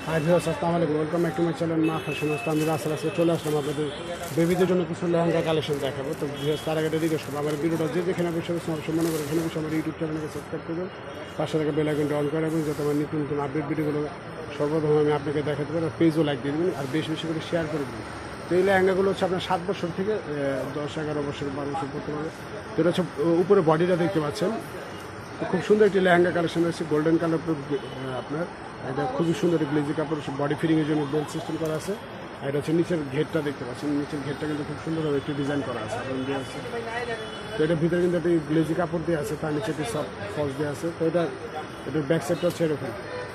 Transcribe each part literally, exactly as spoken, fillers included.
High viewers, আসসালামু আলাইকুম। Welcome back to my channel Ma fashion house. আমি রাসেল আজকে চলে আসলাম আপনাদের বেবিদের জন্য কিছু লেহেঙ্গা কালেকশন দেখাবো। তো ভিউয়ার্স, তার আগে রিকোয়েস্ট করবো আমার ভিডিওটা যে যেখানে বসে বসে অবশ্যই মনে করে এখানে বসে আমার ইউটিউব চ্যানেলকে সাবস্ক্রাইব করবেন, পাশে থেকে বেল আইকনটা অন করে রাখবেন যাতে আমার নিত্য নতুন আপডেট ভিডিওগুলো সর্বপ্রথম আমি আপনাকে দেখাতে পারি। আর পেজও লাইক দিয়ে দেবেন আর বেশি বেশি করে শেয়ার করে দেবেন। তো এই লেহেঙ্গাগুলো হচ্ছে আপনার সাত বছর থেকে দশ এগারো বছর বারো বছর করতে পারবে। তো এটা হচ্ছে উপরে বডিটা দেখতে পাচ্ছেন, খুব সুন্দর একটি লেহেঙ্গা কালেকশন রয়েছে গোল্ডেন কালার। আপনার এটা খুবই সুন্দর গ্লেজি কাপড়, বডি ফিটিংয়ের জন্য বেল্ট সিস্টেম করা আছে। আর এটা হচ্ছে নিচের ঘেরটা দেখতে পাচ্ছেন, নিচের ঘেরটা কিন্তু খুব সুন্দরভাবে একটি ডিজাইন করা আছে দেওয়া আছে। তো এটার ভিতরে কিন্তু একটি গ্লেজি কাপড় দেওয়া আছে, তার নিচে একটি সফট ফলস দেওয়া আছে। তো এটা এটার ব্যাক সাইডটা হচ্ছে এরকম,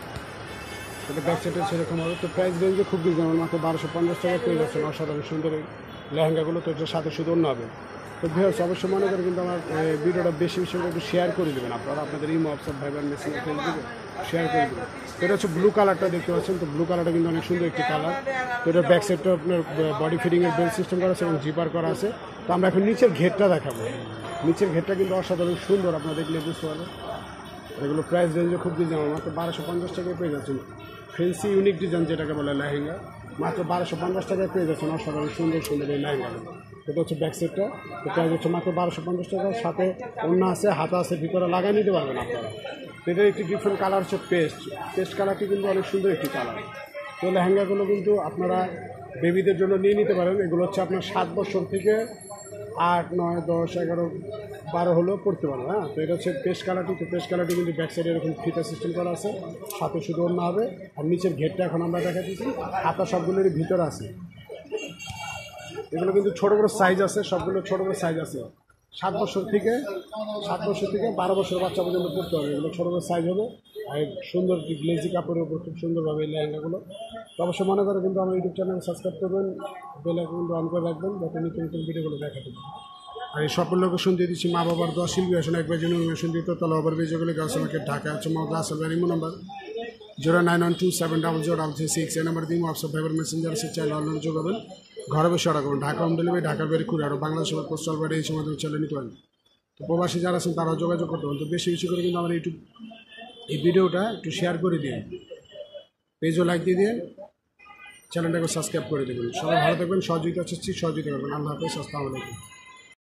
এটা ব্যাক সাইডটা হচ্ছে এরকম হবে। তো প্রাইস রেঞ্জে খুব রিজনেবল, মাত্র বারোশো পঞ্চাশ টাকা পেয়ে যাচ্ছেন অসাধারণ সুন্দর এই লেহেঙ্গাগুলো। তো এটার সাথে শুধু অন্য হবে। তো ভিউয়ার্স, অবশ্যই মনে করে কিন্তু আমার ভিডিওটা বেশি বেশি করে একটু শেয়ার করে দেবেন আপনারা, আপনাদের ইমো হোয়াটসঅ্যাপ ভাইবার মেসেঞ্জার ফেসবুকে শেয়ার করে দেবেন। তো এটা হচ্ছে ব্লু কালারটা দেখতে পাচ্ছেন, তো ব্লু কালারটা কিন্তু অনেক সুন্দর একটি কালার। তো এটার ব্যাক সাইডটা আপনার বডি ফিটিংয়ের বেল্ট সিস্টেম করা আছে এবং জিপার করা আছে। তো আমরা এখন নিচের ঘেরটা দেখাবো। নিচের ঘেরটা কিন্তু অসাধারণ সুন্দর, আপনারা দেখলে বুঝতে পারবেন। এগুলো প্রাইস রেঞ্জে খুব রিজনেবল, মাত্র বারোশো পঞ্চাশ টাকায় পেয়ে যাচ্ছেন ফেন্সি ইউনিক ডিজাইন যেটাকে বলে লেহেঙ্গা, মাত্র বারোশো পঞ্চাশ টাকায় পেয়ে যাচ্ছেন অসাধারণ সুন্দর সুন্দর এই লেহেঙ্গাগুলো। এটা হচ্ছে ব্যাক সাইডটা, তো প্রাইস হচ্ছে মাত্র বারোশো পঞ্চাশ টাকা। সাথে ওড়না আছে, হাতা আছে, ভিতরে লাগাই নিতে পারবেন আপনারা। এটার একটি ডিফারেন্ট কালার হচ্ছে পেস্ট পেস্ট কালারটি কিন্তু অনেক সুন্দর একটি কালার। তো লেহেঙ্গাগুলো কিন্তু আপনারা বেবিদের জন্য নিয়ে নিতে পারেন। এগুলো হচ্ছে আপনার সাত বছর থেকে আট নয় দশ এগারো বারো হলেও পড়তে পারবে। হ্যাঁ, তো এটা হচ্ছে পেস্ট কালারটি। তো পেস্ট কালারটি কিন্তু ব্যাক সাইডে এরকম ফিতা সিস্টেম করা আছে, সাথে শুধু অন্য হবে। আর নিচের ঘেরটা এখন আমরা দেখাচ্ছি, হাতা সবগুলোরই ভিতরে আছে। এগুলো কিন্তু ছোটো বড়ো সাইজ আছে, সবগুলো ছোটো বড়ো সাইজ আছে। সাত বছর থেকে সাত বছর থেকে বারো বছর বাচ্চা পর্যন্ত পড়তে হবে। এগুলো ছোটো বড়ো সাইজ হবে। আর সুন্দর গ্লেজি কাপড়ের উপর খুব সুন্দরভাবে এই লেহেঙ্গাগুলো। তো অবশ্যই মনে করে কিন্তু আমার ইউটিউব চ্যানেল সাবস্ক্রাইব করবেন, বেল আইকন অন করে রাখবেন যাতে নতুন নতুন ভিডিওগুলো দেখাতে পারেন। আর এই সকল লোকেশন দিয়ে দিচ্ছি মা বাবার দশ শিল্পী আসনে একবার জন্য মেশন দিত তলা ওভার ব্রিজগুলি গাছ আমাকে ঢাকা হচ্ছে Mohammad Rasel imo number zero nine one two seven double zero double three six. এই নাম্বার দিয়ে হোয়াটসঅ্যাপ ভাইবার মেসেঞ্জার সে চাইলে অনলাইনে যোগাবেন। ঘরে বসে অর্ডার করবেন, ঢাকা হোম ডেলিভারি, ঢাকার বাইরে কুড়ি আরও বাংলাদেশের পোস্টাল বাড়ি এই সময় চলে নিতে পারেন। তো প্রবাসী যারা আছেন তারাও যোগাযোগ করতে পারেন। তো বেশি বেশি করে কিন্তু আমার ইউটিউব এই ভিডিওটা একটু শেয়ার করে দিন, পেজও লাইক দিয়ে দিয়ে চ্যানেলটাকে সাবস্ক্রাইব করে দেবেন। সবাই ভালো থাকবেন, সহযোগিতা চাচ্ছি, সহযোগিতা করবেন। আল্লাহ হাফেজ, আসসালামু আলাইকুম।